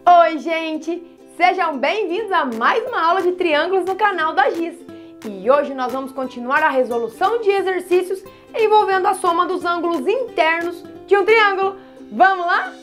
Oi, gente! Sejam bem-vindos a mais uma aula de triângulos no canal da Giz. E hoje nós vamos continuar a resolução de exercícios envolvendo a soma dos ângulos internos de um triângulo. Vamos lá?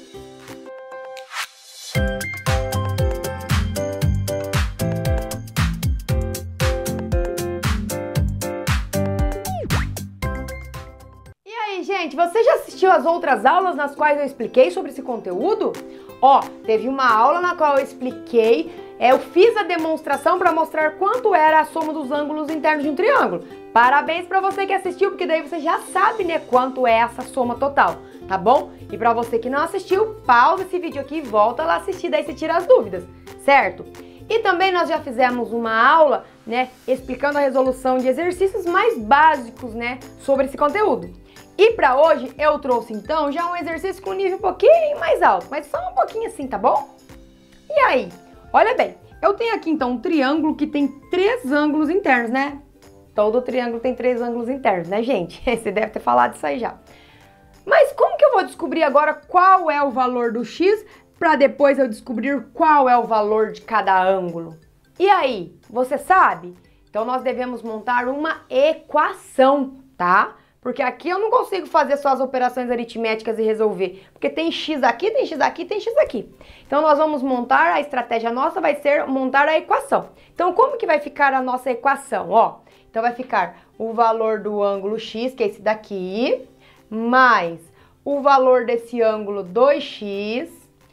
E aí, gente, você já assistiu às outras aulas nas quais eu expliquei sobre esse conteúdo? Teve uma aula na qual eu expliquei, eu fiz a demonstração para mostrar quanto era a soma dos ângulos internos de um triângulo. Parabéns para você que assistiu, porque daí você já sabe, né, quanto é essa soma total, tá bom? E para você que não assistiu, pausa esse vídeo aqui e volta lá assistir, daí você tira as dúvidas, certo? E também nós já fizemos uma aula, né, explicando a resolução de exercícios mais básicos, né, sobre esse conteúdo. E para hoje eu trouxe então já um exercício com nível um pouquinho mais alto, mas só um pouquinho assim, tá bom? E aí, olha bem, eu tenho aqui então um triângulo que tem 3 ângulos internos, né? Todo triângulo tem 3 ângulos internos, né, gente? Você deve ter falado isso aí já. Mas como que eu vou descobrir agora qual é o valor do x para depois eu descobrir qual é o valor de cada ângulo? E aí, você sabe? Então nós devemos montar uma equação, tá? Porque aqui eu não consigo fazer só as operações aritméticas e resolver. Porque tem x aqui, tem x aqui, tem x aqui. Então nós vamos montar, a estratégia nossa vai ser montar a equação. Então como que vai ficar a nossa equação? Então vai ficar o valor do ângulo x, que é esse daqui, mais o valor desse ângulo 2x,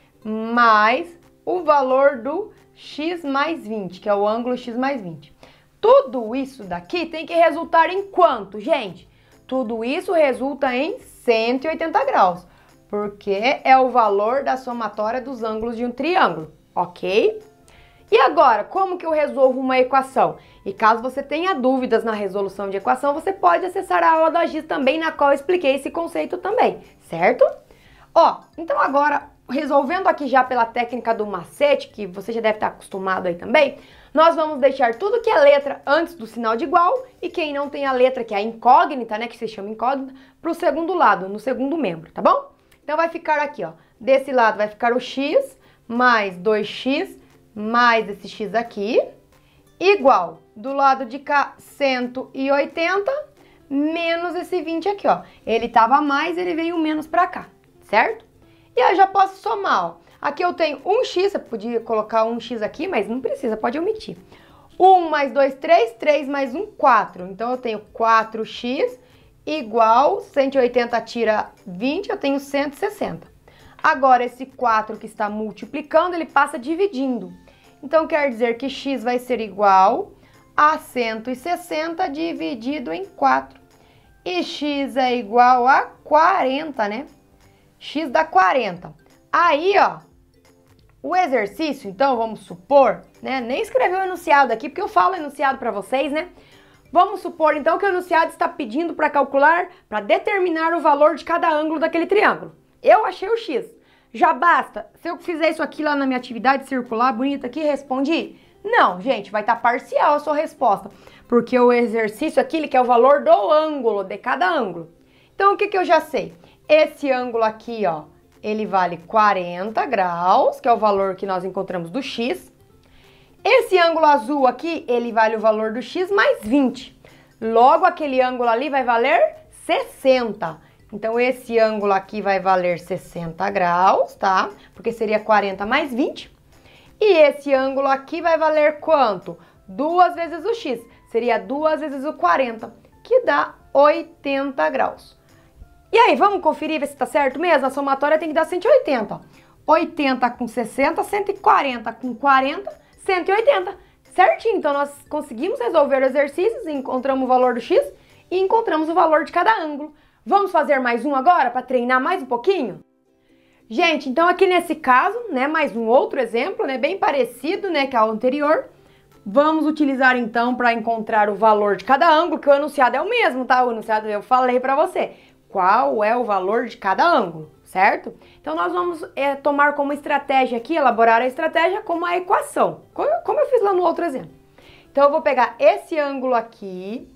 mais o valor do x mais 20, que é o ângulo x mais 20. Tudo isso daqui tem que resultar em quanto, gente? Tudo isso resulta em 180 graus, porque é o valor da somatória dos ângulos de um triângulo, ok? E agora, como que eu resolvo uma equação? E caso você tenha dúvidas na resolução de equação, você pode acessar a aula da Giz também, na qual eu expliquei esse conceito também, certo? Então agora, resolvendo aqui já pela técnica do macete, que você já deve estar acostumado aí também, nós vamos deixar tudo que é letra antes do sinal de igual e quem não tem a letra, que é a incógnita, né, que se chama incógnita, para o segundo lado, no segundo membro, tá bom? Então vai ficar aqui, desse lado vai ficar o x mais 2x mais esse x aqui, igual do lado de cá 180 menos esse 20 aqui, Ele tava mais, ele veio menos para cá, certo? E aí eu já posso somar, Aqui eu tenho 1x, você podia colocar 1x aqui, mas não precisa, pode omitir. 1 mais 2, 3, 3 mais 1, 4. Então eu tenho 4x igual, 180 tira 20, eu tenho 160. Agora esse 4 que está multiplicando, ele passa dividindo. Então quer dizer que x vai ser igual a 160 dividido em 4. E x é igual a 40, né? X dá 40. Aí, o exercício, então, vamos supor, né? Nem escrevi o enunciado aqui, porque eu falo enunciado para vocês, né? Vamos supor, então, que o enunciado está pedindo para calcular, para determinar o valor de cada ângulo daquele triângulo. Eu achei o x. Já basta? Se eu fizer isso aqui lá na minha atividade circular, bonita aqui, respondi? Não, gente, vai estar parcial a sua resposta, porque o exercício aqui, ele quer o valor do ângulo, de cada ângulo. Então, o que que eu já sei? Esse ângulo aqui, ele vale 40 graus, que é o valor que nós encontramos do x. Esse ângulo azul aqui, ele vale o valor do x mais 20. Logo, aquele ângulo ali vai valer 60. Então, esse ângulo aqui vai valer 60 graus, tá? Porque seria 40 mais 20. E esse ângulo aqui vai valer quanto? 2 vezes o x. Seria 2 vezes o 40, que dá 80 graus. E aí, vamos conferir, ver se tá certo mesmo? A somatória tem que dar 180, 80 com 60, 140 com 40, 180. Certinho, então nós conseguimos resolver os exercícios, encontramos o valor do x e encontramos o valor de cada ângulo. Vamos fazer mais um agora, para treinar mais um pouquinho? Gente, então aqui nesse caso, né, mais um outro exemplo, né, bem parecido, né, que ao anterior. Vamos utilizar então para encontrar o valor de cada ângulo, que o enunciado é o mesmo, tá? O enunciado eu falei para você. Qual é o valor de cada ângulo, certo? Então nós vamos tomar como estratégia aqui, elaborar a estratégia como a equação, como eu fiz lá no outro exemplo. Então eu vou pegar esse ângulo aqui,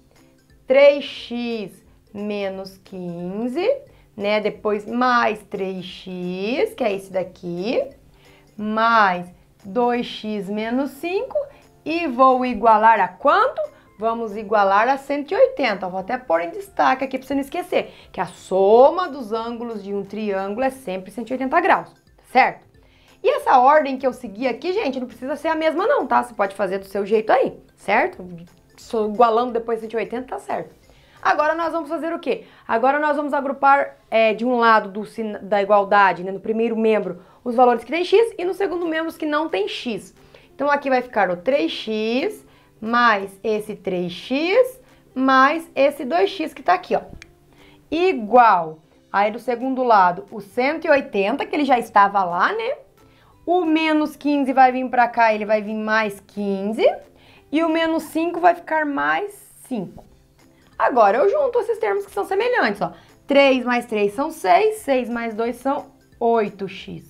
3x menos 15, né? Depois mais 3x, que é esse daqui, mais 2x menos 5 e vou igualar a quanto? Vamos igualar a 180. Vou até pôr em destaque aqui para você não esquecer que a soma dos ângulos de um triângulo é sempre 180 graus, certo? E essa ordem que eu segui aqui, gente, não precisa ser a mesma não, tá? Você pode fazer do seu jeito aí, certo? Igualando depois 180, tá certo. Agora nós vamos fazer o quê? Agora nós vamos agrupar de um lado da igualdade, né, no primeiro membro, os valores que tem x e no segundo membro os que não tem x. Então aqui vai ficar o 3x mais esse 3x mais esse 2x que tá aqui, ó. Igual, aí do segundo lado, o 180, que ele já estava lá, né? O menos 15 vai vir pra cá, ele vai vir mais 15. E o menos 5 vai ficar mais 5. Agora, eu junto esses termos que são semelhantes, ó. 3 mais 3 são 6, 6 mais 2 são 8x.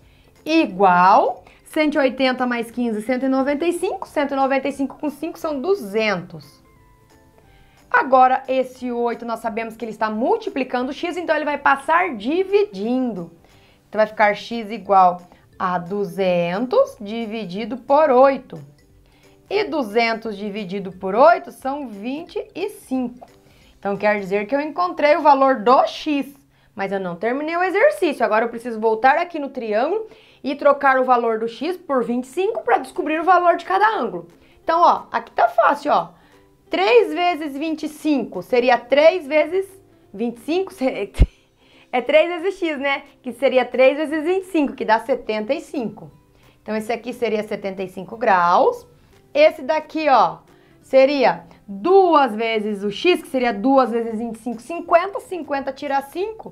Igual, 180 mais 15, 195. 195 com 5 são 200. Agora, esse 8, nós sabemos que ele está multiplicando x, então ele vai passar dividindo. Então, vai ficar x igual a 200 dividido por 8. E 200 dividido por 8 são 25. Então, quer dizer que eu encontrei o valor do x, mas eu não terminei o exercício. Agora, eu preciso voltar aqui no triângulo e trocar o valor do x por 25 para descobrir o valor de cada ângulo. Então, ó, aqui tá fácil, ó. 3 vezes 25 seria 3 vezes 25, é 3 vezes x, né? Que seria 3 vezes 25, que dá 75. Então, esse aqui seria 75 graus. Esse daqui, ó, seria 2 vezes o x, que seria 2 vezes 25, 50. 50 tira 5,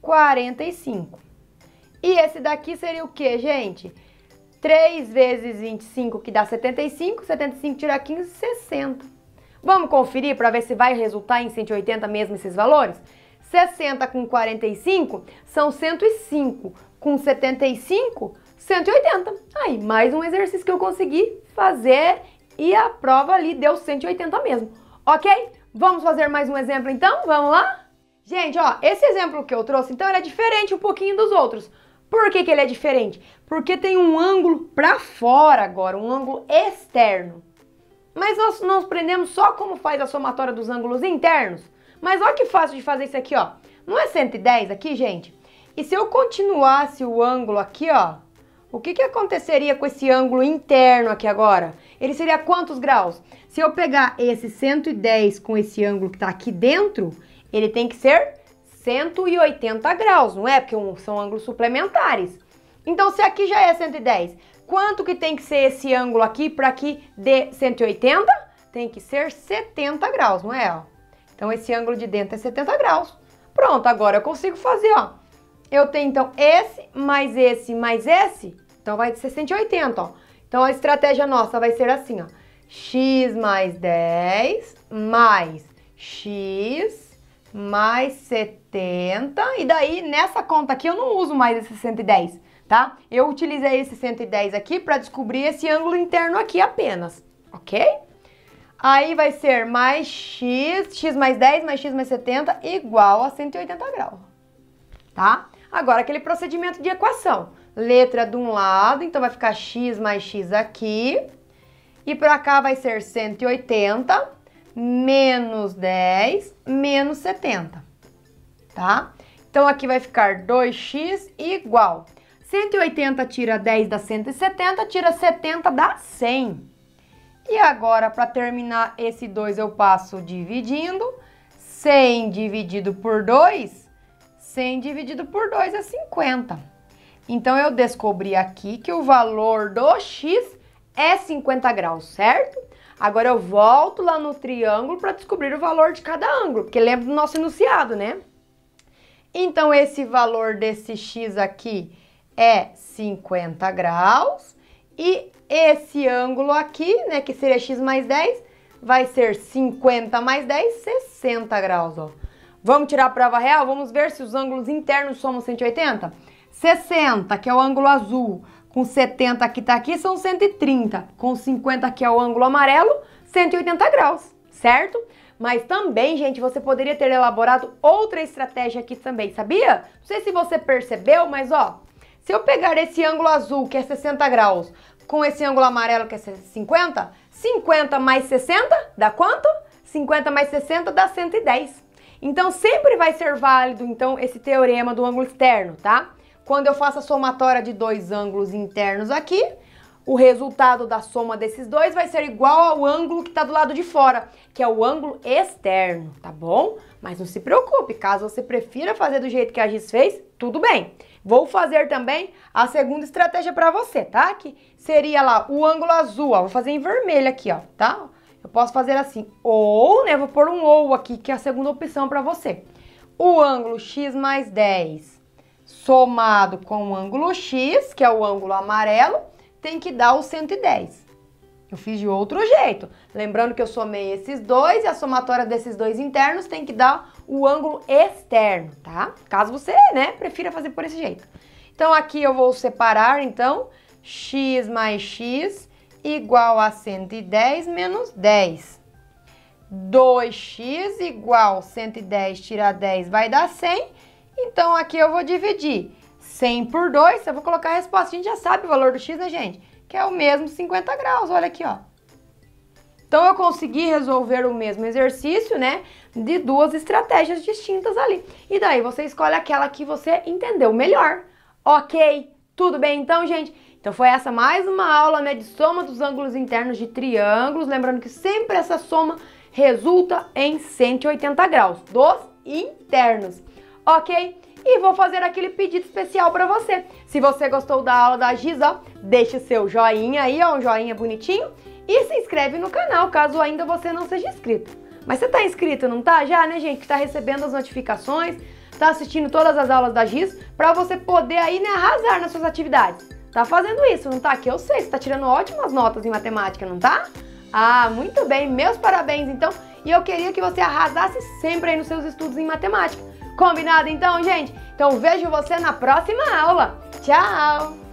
45. E esse daqui seria o quê, gente? 3 vezes 25, que dá 75. 75 tira 15, 60. Vamos conferir para ver se vai resultar em 180 mesmo esses valores? 60 com 45 são 105. Com 75, 180. Aí, mais um exercício que eu consegui fazer e a prova ali deu 180 mesmo. Ok? Vamos fazer mais um exemplo então? Vamos lá? Gente, ó, esse exemplo que eu trouxe, então, ele é diferente um pouquinho dos outros. Por que que ele é diferente? Porque tem um ângulo para fora agora, um ângulo externo. Mas nós não aprendemos só como faz a somatória dos ângulos internos. Mas olha que fácil de fazer isso aqui, ó. Não é 110 aqui, gente? E se eu continuasse o ângulo aqui, ó, o que que aconteceria com esse ângulo interno aqui agora? Ele seria quantos graus? Se eu pegar esse 110 com esse ângulo que tá aqui dentro, ele tem que ser 180 graus, não é? Porque são ângulos suplementares. Então, se aqui já é 110, quanto que tem que ser esse ângulo aqui para que dê 180? Tem que ser 70 graus, não é? Ó? Então, esse ângulo de dentro é 70 graus. Pronto, agora eu consigo fazer, ó. Eu tenho, então, esse, mais esse, então vai ser 180, ó. Então, a estratégia nossa vai ser assim, ó. X mais 10, mais x, mais 70. E daí, nessa conta aqui, eu não uso mais esse 110, tá? Eu utilizei esse 110 aqui para descobrir esse ângulo interno aqui apenas, ok? Aí vai ser mais x mais 10, mais x mais 70, igual a 180 graus, tá? Agora, aquele procedimento de equação. Letra de um lado, então vai ficar x mais x aqui. E pra cá vai ser 180 menos 10 menos 70, tá? Então, aqui vai ficar 2x igual. 180 tira 10 dá 170, tira 70 dá 100. E agora, para terminar esse 2, eu passo dividindo. 100 dividido por 2, 100 dividido por 2 é 50. Então, eu descobri aqui que o valor do x é 50 graus, certo? Agora, eu volto lá no triângulo para descobrir o valor de cada ângulo, porque lembra do nosso enunciado, né? Então, esse valor desse x aqui é 50 graus. E esse ângulo aqui, né, que seria x mais 10, vai ser 50 mais 10, 60 graus, ó. Vamos tirar a prova real? Vamos ver se os ângulos internos somam 180? 60, que é o ângulo azul, com 70 que tá aqui, são 130. Com 50, que é o ângulo amarelo, 180 graus, certo? Mas também, gente, você poderia ter elaborado outra estratégia aqui também, sabia? Não sei se você percebeu, mas ó, Se eu pegar esse ângulo azul, que é 60 graus, com esse ângulo amarelo, que é 50, 50 mais 60 dá quanto? 50 mais 60 dá 110. Então, sempre vai ser válido, então, esse teorema do ângulo externo, tá? Quando eu faço a somatória de dois ângulos internos aqui, o resultado da soma desses dois vai ser igual ao ângulo que está do lado de fora, que é o ângulo externo, tá bom? Mas não se preocupe, caso você prefira fazer do jeito que a Giz fez, tudo bem. Vou fazer também a segunda estratégia para você, tá? Que seria lá o ângulo azul, ó, vou fazer em vermelho aqui, ó, tá? Eu posso fazer assim, ou, né, vou pôr um ou aqui, que é a segunda opção para você. O ângulo x mais 10 somado com o ângulo x, que é o ângulo amarelo, tem que dar o 110. Eu fiz de outro jeito. Lembrando que eu somei esses dois e a somatória desses dois internos tem que dar o ângulo externo, tá? Caso você, né, prefira fazer por esse jeito. Então, aqui eu vou separar, então, x mais x igual a 110 menos 10. 2x igual 110 tirar 10 vai dar 100. Então, aqui eu vou dividir 100 por 2. Eu vou colocar a resposta. A gente já sabe o valor do x, né, gente? Que é o mesmo 50 graus. Olha aqui, ó. Então, eu consegui resolver o mesmo exercício, né, de duas estratégias distintas ali. E daí, você escolhe aquela que você entendeu melhor. Ok? Tudo bem, então, gente? Então, foi essa mais uma aula, né, de soma dos ângulos internos de triângulos. Lembrando que sempre essa soma resulta em 180 graus dos internos. Ok? E vou fazer aquele pedido especial para você. Se você gostou da aula da Giz, ó, deixa o seu joinha aí, ó, um joinha bonitinho. E se inscreve no canal, caso ainda você não seja inscrito. Mas você tá inscrito, não tá? Já, né, gente? Que tá recebendo as notificações, tá assistindo todas as aulas da Giz, para você poder aí, né, arrasar nas suas atividades. Tá fazendo isso, não tá? Que eu sei, você tá tirando ótimas notas em matemática, não tá? Ah, muito bem, meus parabéns, então. E eu queria que você arrasasse sempre aí nos seus estudos em matemática. Combinado então, gente? Então vejo você na próxima aula. Tchau!